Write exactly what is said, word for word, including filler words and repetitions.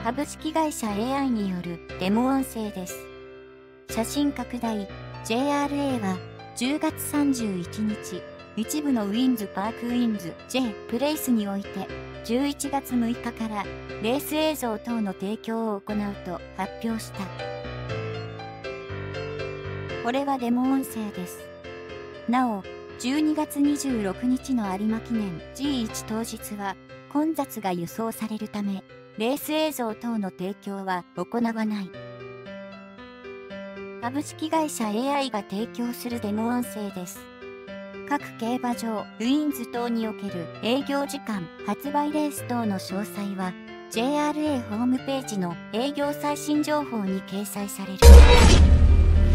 株式会社 エーアイ によるデモ音声です。写真拡大 ジェイアールエー はじゅうがつさんじゅういちにち、一部のウィンズパークウィンズ J プレイスにおいてじゅういちがつむいかからレース映像等の提供を行うと発表した。これはデモ音声です。なお、じゅうにがつにじゅうろくにちの有馬記念 ジーワン 当日は混雑が輸送されるため、レース映像等の提供は行わない。株式会社 エーアイ が提供するデモ音声です。各競馬場、ウィンズ等における営業時間、発売レース等の詳細は ジェイアールエー ホームページの営業最新情報に掲載される。